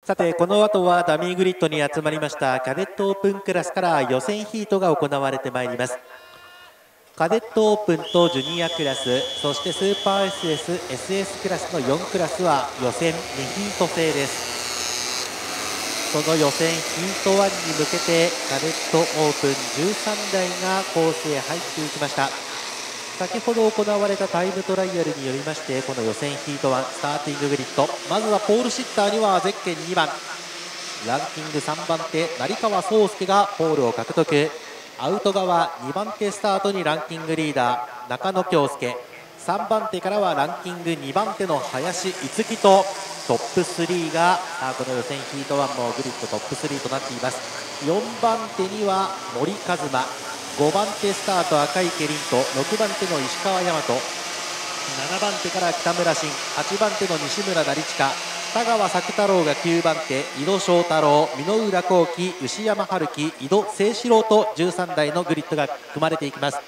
さてこの後はダミーグリッドに集まりましたカデットオープンクラスから予選ヒートが行われてまいります。カデットオープンとジュニアクラス、そしてスーパー SS、SS クラスの4クラスは予選2ヒート制です。その予選ヒート1に向けてカデットオープン13台がコースへ入っていきました。先ほど行われたタイムトライアルによりまして、この予選ヒート1スターティンググリッド、まずはポールシッターにはゼッケン2番、ランキング3番手成川壮介がポールを獲得。アウト側2番手スタートにランキングリーダー中野京介、3番手からはランキング2番手の林逸樹とトップ3がこの予選ヒート1もグリッドトップ3となっています。4番手には森一馬、5番手スタート赤池凛と6番手の石川大和、7番手から北村慎、8番手の西村成親、田川作太郎が9番手、井戸翔太郎、箕浦幸輝、牛山春樹、井戸誠志郎と13台のグリッドが組まれていきます。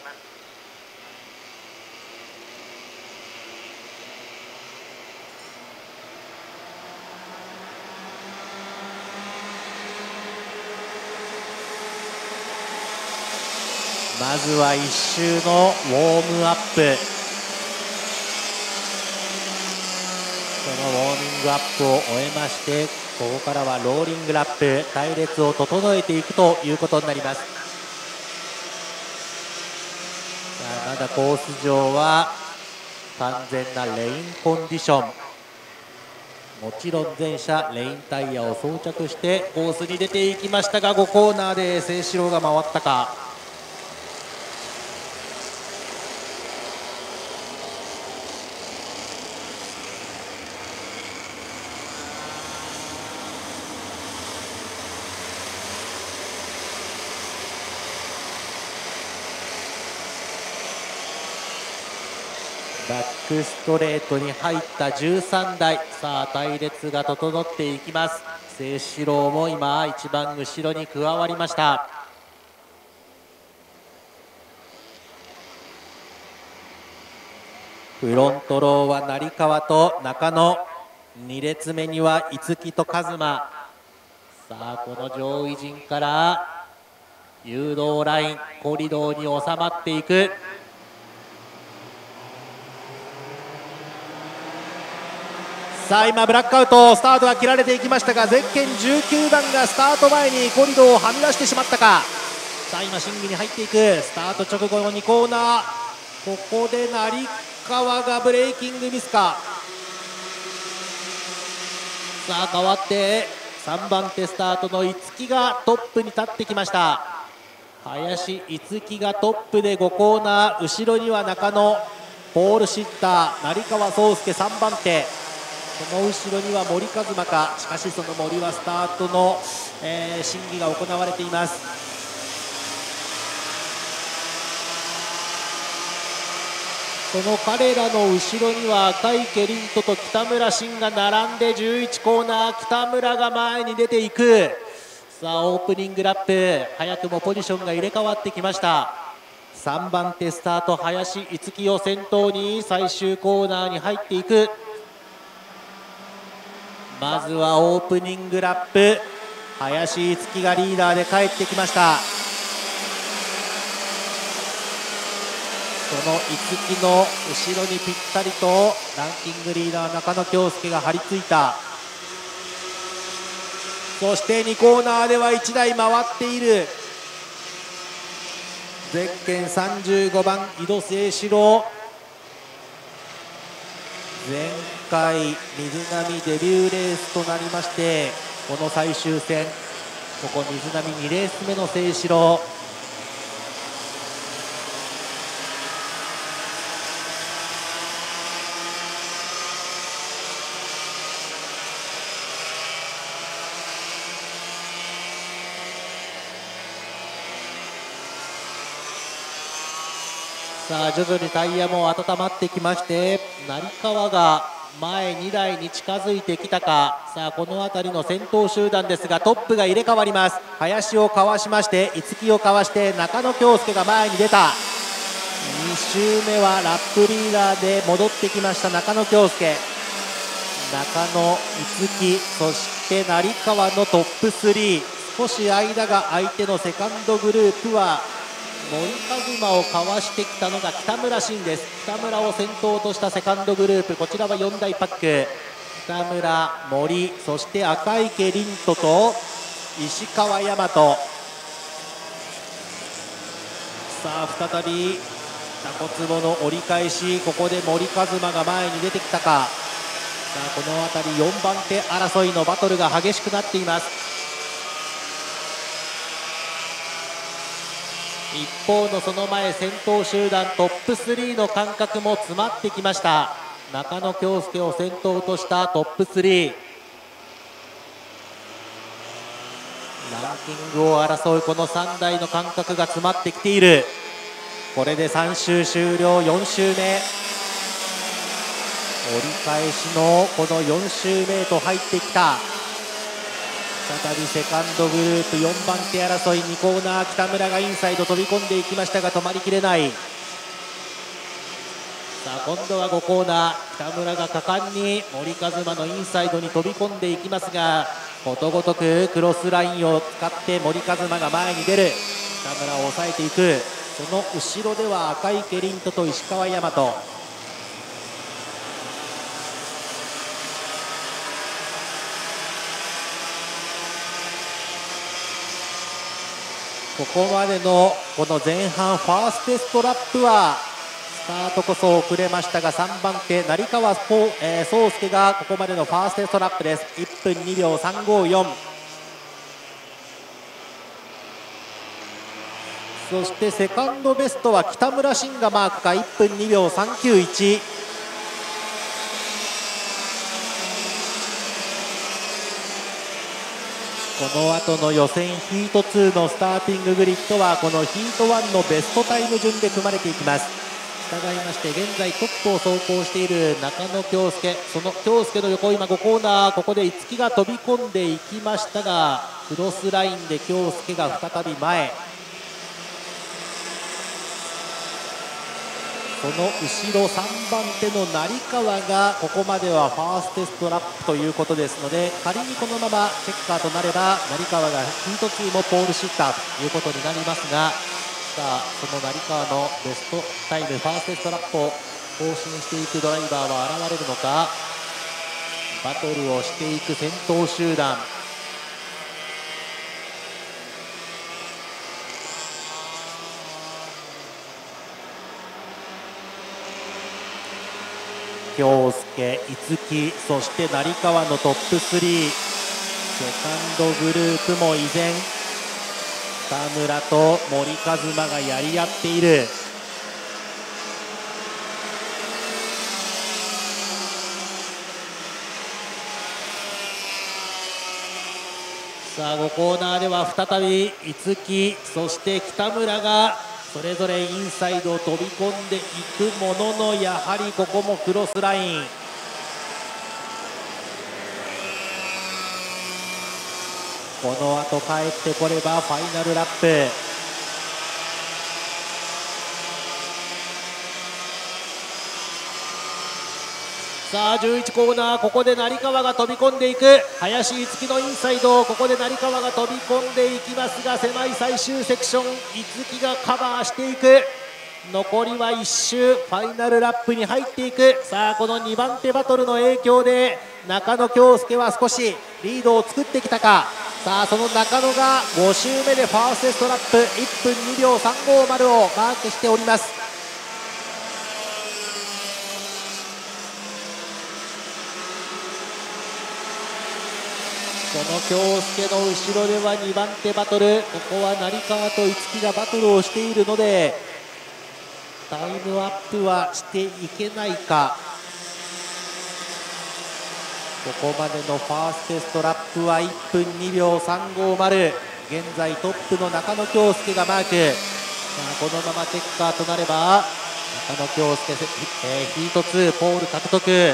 まずは1周のウォームアップ、そのウォーミングアップを終えまして、ここからはローリングラップ、隊列を整えていくということになります。まだコース上は完全なレインコンディション、もちろん全車レインタイヤを装着してコースに出ていきましたが、5コーナーで誠志郎が回ったか。バックストレートに入った13台、さあ隊列が整っていきます。誠志郎も今一番後ろに加わりました。フロントローは成川と中野、2列目には逸木と一馬。さあこの上位陣から誘導ラインコリドーに収まっていく。さあ今ブラックアウト、スタートが切られていきましたが、ゼッケン19番がスタート前にコリドーをはみ出してしまったか。さあ今審議に入っていく。スタート直後の2コーナー、ここで成川がブレーキングミスか。さあ変わって3番手スタートの逸木がトップに立ってきました。林逸木がトップで5コーナー、後ろには中野、ポールシッター成川壮介3番手、その後ろには森一馬か。しかしその森はスタートの、審議が行われています。その彼らの後ろには赤池凛斗と北村慎が並んで11コーナー、北村が前に出ていく。さあオープニングラップ、早くもポジションが入れ替わってきました。3番手スタート林逸木を先頭に最終コーナーに入っていく。まずはオープニングラップ、林逸木がリーダーで帰ってきました。その逸木の後ろにぴったりとランキングリーダー中野京介が張り付いた。そして2コーナーでは1台回っている。ゼッケン35番井戸誠志郎、前回水波デビューレースとなりまして、この最終戦ここ水波2レース目の誠志郎。さあ徐々にタイヤも温まってきまして、成川が前2台に近づいてきたか。さあこの辺りの先頭集団ですが、トップが入れ替わります。林をかわしまして逸木をかわして中野京介が前に出た。2周目はラップリーダーで戻ってきました中野京介、中野逸木、そしして成川のトップ3、少し間が相手のセカンドグループは森一馬をかわしてきたのが北村慎です。北村を先頭としたセカンドグループ、こちらは4大パック、北村、森、そして赤池凛斗と石川大和。さあ再びタコツボの折り返し、ここで森一馬が前に出てきたか。さあこの辺り4番手争いのバトルが激しくなっています。一方のその前、先頭集団トップ3の間隔も詰まってきました。中野恭介を先頭としたトップ3、ランキングを争うこの3台の間隔が詰まってきている。これで3周終了、4周目、折り返しのこの4周目へと入ってきた。再びセカンドグループ4番手争い、2コーナー、北村がインサイド飛び込んでいきましたが止まりきれない。さあ今度は5コーナー、北村が果敢に森一馬のインサイドに飛び込んでいきますが、ことごとくクロスラインを使って森一馬が前に出る。北村を抑えていく。その後ろでは赤池凛斗と石川大和。ここまでのこの前半ファーステストラップはスタートこそ遅れましたが、3番手成川宗介がここまでのファーストストラップです。1分2秒354。そしてセカンドベストは北村慎がマークか、1分2秒391。この後の予選ヒート2のスターティンググリッドはこのヒート1のベストタイム順で組まれていきます。従いまして現在トップを走行している中野恭介、その恭介の横、今5コーナー、ここで逸木が飛び込んでいきましたがクロスラインで恭介が再び前。その後ろ3番手の成川がここまではファーストストラップということですので、仮にこのままチェッカーとなれば成川がヒート2もポールシッターということになりますが、さあその成川のベストタイムファーストストラップを更新していくドライバーは現れるのか。バトルをしていく先頭集団。恭介、逸木、そして成川のトップ3、セカンドグループも依然北村と森一馬がやり合っている。さあ5コーナーでは再び逸木、そして北村がそれぞれインサイドを飛び込んでいくものの、やはりここもクロスライン。この後帰ってこればファイナルラップ。さあ11コーナー、ここで成川が飛び込んでいく。林逸木のインサイド、ここで成川が飛び込んでいきますが、狭い最終セクション、逸木がカバーしていく。残りは1周、ファイナルラップに入っていく。さあこの2番手バトルの影響で中野恭介は少しリードを作ってきたか。さあその中野が5周目でファーストストラップ1分2秒350をマークしております。その恭介の後ろでは2番手バトル、ここは成川と逸木がバトルをしているのでタイムアップはしていけないか。ここまでのファーストストラップは1分2秒350。現在トップの中野恭介がマーク。さあこのままチェッカーとなれば中野恭介、ヒート2ポール獲得。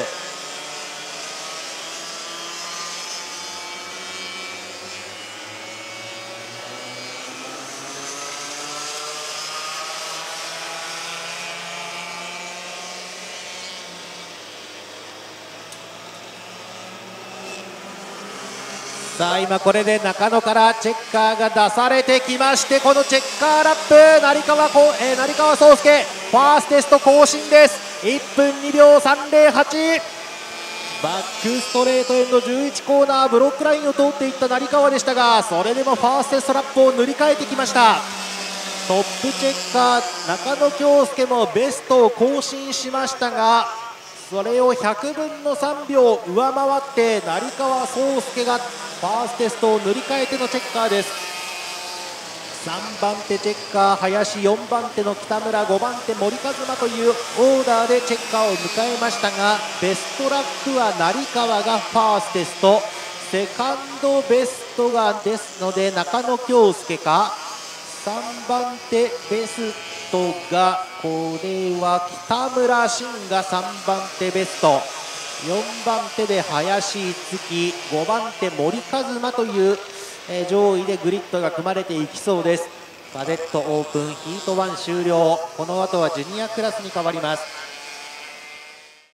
さあ今これで中野からチェッカーが出されてきまして、このチェッカーラップ成川壮介ファーステスト更新です。1分2秒308。バックストレートエンド11コーナーブロックラインを通っていった成川でしたが、それでもファーステストラップを塗り替えてきました。トップチェッカー中野京介もベストを更新しましたが、それを100分の3秒上回って成川壮介がファーステストを塗り替えてのチェッカーです。3番手チェッカー林、4番手の北村、5番手森和馬というオーダーでチェッカーを迎えましたが、ベストラップは成川がファーステスト、セカンドベストがですので中野京介か、3番手ベストがこれは北村慎が3番手ベスト、4番手で林樹、5番手森和馬という上位でグリッドが組まれていきそうです。カデットオープンヒート1終了。この後はジュニアクラスに変わります。